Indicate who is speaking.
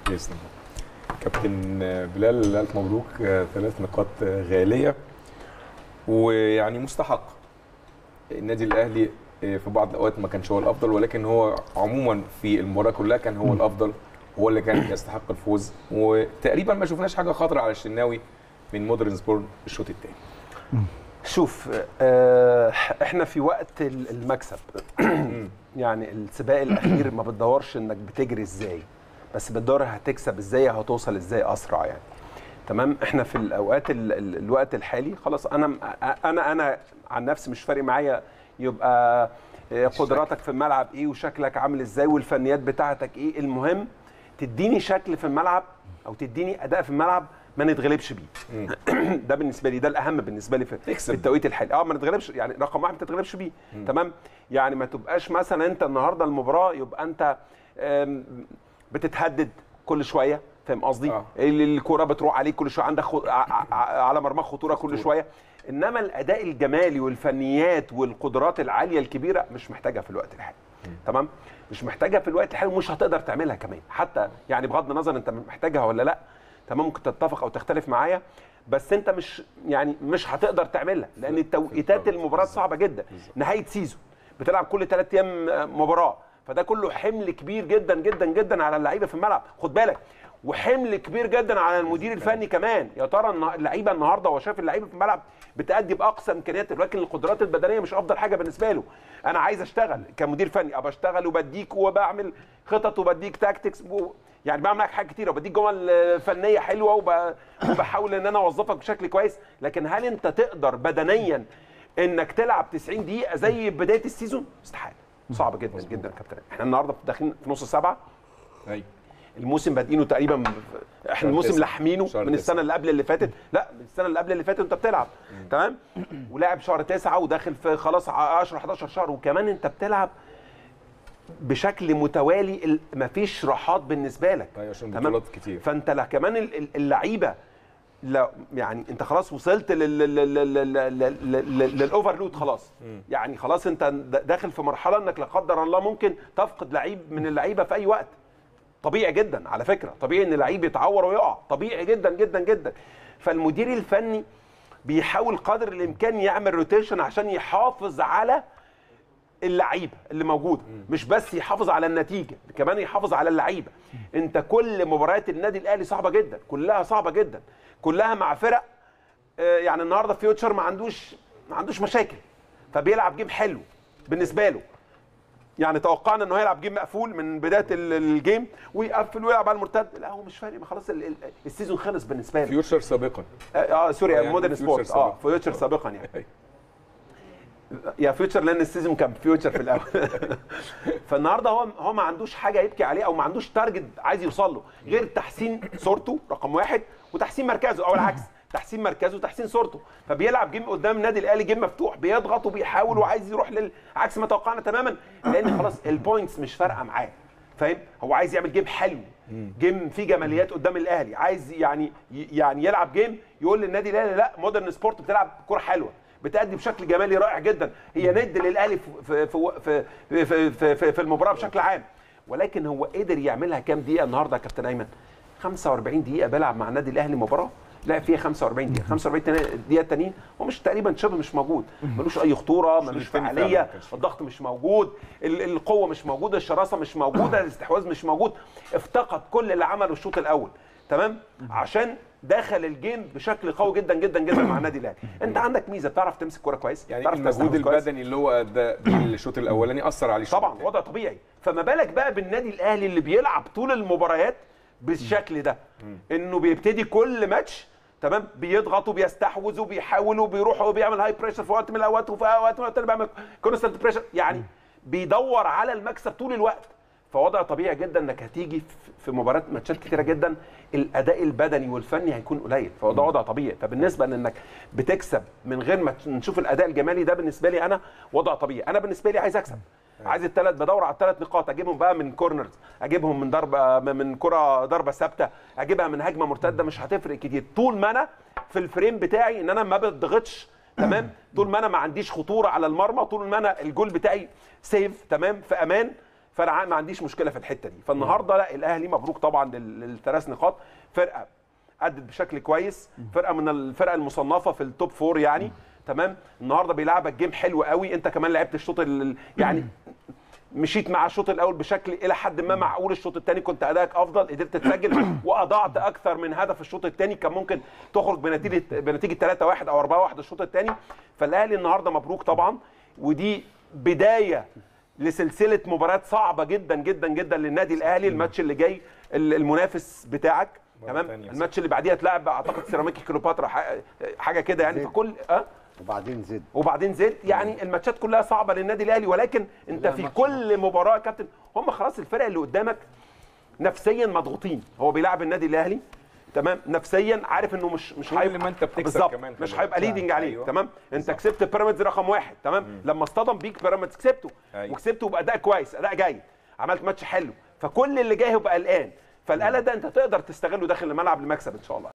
Speaker 1: باذن الله. كابتن بلال الف مبروك، 3 نقاط غاليه ويعني مستحق. النادي الاهلي في بعض الاوقات ما كانش هو الافضل، ولكن هو عموما في المباراه كلها كان هو الافضل، هو اللي كان يستحق الفوز، وتقريبا ما شفناش حاجه خطره على الشناوي من مودرن سبورت الشوط الثاني.
Speaker 2: شوف احنا في وقت المكسب يعني السباق الاخير ما بتدورش انك بتجري ازاي، بس بتدور هتكسب ازاي، هتوصل ازاي اسرع يعني. تمام. احنا في الاوقات الوقت الحالي خلاص، انا عن نفسي مش فارق معايا يبقى قدراتك في الملعب ايه وشكلك عامل ازاي والفنيات بتاعتك ايه، المهم تديني شكل في الملعب او تديني اداء في الملعب ما نتغلبش بيه. ده بالنسبه لي، ده الاهم بالنسبه لي في التوقيت الحالي. ما نتغلبش يعني، رقم واحد ما تتغلبش بيه. تمام. يعني ما تبقاش مثلا انت النهارده المباراه يبقى انت بتتهدد كل شويه، فاهم قصدي؟ الكوره بتروح عليك كل شويه، عندك على مرمى خطوره كل شويه. انما الاداء الجمالي والفنيات والقدرات العاليه الكبيره مش محتاجها في الوقت الحالي. تمام. مش محتاجها في الوقت الحالي ومش هتقدر تعملها كمان، حتى يعني بغض النظر انت محتاجها ولا لا. تمام. ممكن تتفق او تختلف معايا، بس انت مش هتقدر تعملها، لان التوقيتات المباراه صعبه جدا. نهايه سيزون بتلعب كل 3 ايام مباراه، فده كله حمل كبير جدا جدا جدا على اللعيبه في الملعب، خد بالك، وحمل كبير جدا على المدير الفني كمان. يا ترى اللعيبه النهارده هو شايف اللعيبه في الملعب بتأدي باقصى امكانياته، لكن القدرات البدنيه مش افضل حاجه بالنسبه له. انا عايز اشتغل كمدير فني، ابقى اشتغل وبديك وبعمل خطط وبديك تاكتكس، يعني بعمل معاك حاجات كتيره وبديك جمل فنيه حلوه وبحاول ان انا اوظفك بشكل كويس، لكن هل انت تقدر بدنيا انك تلعب 90 دقيقه زي بدايه السيزون؟ استحاله. صعب جدا جدا يا كابتن. احنا النهارده داخلين في نص 7.
Speaker 1: ايوه.
Speaker 2: الموسم بادئينه تقريبا، احنا الموسم لاحمينه من السنه اللي قبل اللي فاتت، لا من السنه اللي قبل اللي فاتت وانت بتلعب. تمام. ولاعب شهر 9 وداخل في خلاص 10 11 شهر، وكمان انت بتلعب بشكل متوالي، مفيش راحات بالنسبه لك.
Speaker 1: ايوه عشان بطولات كتير.
Speaker 2: فانت كمان اللعيبه، لا يعني انت خلاص وصلت للاوفرلود خلاص. يعني خلاص انت داخل في مرحله انك لا قدر الله ممكن تفقد لعيب من اللعيبه في اي وقت. طبيعي جدا على فكره، طبيعي ان لعيب يتعور ويقع، طبيعي جدا جدا جدا. فالمدير الفني بيحاول قدر الامكان يعمل روتيشن عشان يحافظ على اللعيبه اللي موجوده، مش بس يحافظ على النتيجه، كمان يحافظ على اللعيبه. انت كل مباريات النادي الاهلي صعبه جدا، كلها صعبه جدا، كلها مع فرق يعني النهارده فيوتشر ما عندوش مشاكل، فبيلعب جيم حلو بالنسبه له. يعني توقعنا انه هيلعب جيم مقفول من بدايه الجيم ويقفل ويلعب على المرتد، لا هو مش فارق، خلاص السيزون خلص بالنسبه له.
Speaker 1: فيوتشر سابقا.
Speaker 2: سوري
Speaker 1: يعني
Speaker 2: مودرن سبورت. فيوتشر سابقا يعني. يا فيوتشر لان السيزون كان فيوتشر في الاول. فالنهارده هو ما عندوش حاجه يبكي عليه او ما عندوش تارجت عايز يوصل له غير تحسين صورته رقم 1 وتحسين مركزه، او العكس، تحسين مركزه وتحسين صورته. فبيلعب جيم قدام النادي الاهلي جيم مفتوح، بيضغط وبيحاول وعايز يروح عكس ما توقعنا تماما، لان خلاص البوينتس مش فارقه معاه، فاهم؟ هو عايز يعمل جيم حلو، جيم فيه جماليات قدام الاهلي، عايز يعني يلعب جيم يقول للنادي الاهلي لا مودرن سبورت بتلعب كوره حلوه، بتأدي بشكل جمالي رائع جدا، هي ند للاهلي في المباراه بشكل عام. ولكن هو قدر يعملها كام دقيقه النهارده يا كابتن ايمن؟ 45 دقيقه بيلعب مع النادي الاهلي مباراه لعب فيها 45 دقيقه، 45 دقيقه التانيين هو مش تقريبا شبه مش موجود، ملوش اي خطوره، ملوش فعاليه، الضغط مش موجود، القوه مش موجوده، الشراسه مش موجوده، الاستحواذ مش موجود، افتقد كل اللي عمله الشوط الاول. تمام؟ عشان دخل الجيم بشكل قوي جدا جدا جدا مع النادي الاهلي. انت عندك ميزه، بتعرف تمسك كوره كويس،
Speaker 1: يعني المجهود البدني اللي هو ده الشوط الاولاني اثر عليه
Speaker 2: طبعا، وضع طبيعي. فما بالك بقى بالنادي الاهلي اللي بيلعب طول المباريات بالشكل ده، انه بيبتدي كل ماتش تمام بيضغط وبيستحوذ وبيحاول وبيروح وبيعمل هاي بريشر في وقت من الاوقات، وفي اوقات من الثانيه بيعمل كونستنت بريشر، يعني بيدور على المكسب طول الوقت. فوضع طبيعي جدا انك هتيجي في مباراه ماتشات كتيره جدا الاداء البدني والفني هيكون قليل، فده وضع طبيعي. فبالنسبه لانك بتكسب من غير ما نشوف الاداء الجمالي ده، بالنسبه لي انا وضع طبيعي. انا بالنسبه لي عايز اكسب، عايز بدور على ال3 نقاط، اجيبهم بقى من كورنرز، اجيبهم من ضربه، من كره ضربه ثابته، اجيبها من هجمه مرتده، مش هتفرق كتير طول ما انا في الفريم بتاعي ان انا ما بضغطش. تمام؟ طول ما انا ما عنديش خطوره على المرمى، طول ما انا الجول بتاعي سيف، تمام، في امان، فانا ما عنديش مشكله في الحته دي. فالنهارده لا، الاهلي مبروك طبعا للثلاث نقاط. فرقه ادت بشكل كويس، فرقه من الفرق المصنفه في التوب 4 يعني. تمام. النهارده بيلعبك جيم حلو قوي. انت كمان لعبت الشوط يعني مشيت مع الشوط الاول بشكل الى حد ما معقول. الشوط الثاني كنت ادائك افضل، قدرت تسجل واضعت اكثر من هدف. الشوط الثاني كان ممكن تخرج بنتيجه 3-1 او 4-1 الشوط الثاني. فالاهلي النهارده مبروك طبعا، ودي بدايه لسلسله مباريات صعبه جدا جدا جدا للنادي الاهلي. الماتش اللي جاي المنافس بتاعك، تمام، الماتش اللي بعديها اتلعب اعتقد سيراميكا كليوباترا حاجه كده يعني. فكل وبعدين زد يعني الماتشات كلها صعبه للنادي الاهلي، ولكن انت في كل مباراه يا كابتن هم خلاص الفرق اللي قدامك نفسيا مضغوطين. هو بيلعب النادي الاهلي تمام، نفسيا عارف انه مش
Speaker 1: هيبقى ما انت بتكسب كمان،
Speaker 2: مش هيبقى ليدنج عليه. أيوة. تمام. انت كسبت بيراميدز رقم 1 تمام. لما اصطدم بيك بيراميدز كسبته. أيوة. وكسبته باداء كويس، اداء جيد، عملت ماتش حلو. فكل اللي جاي هيبقى قلقان، فالقلق ده انت تقدر تستغله داخل الملعب لمكسب ان شاء الله.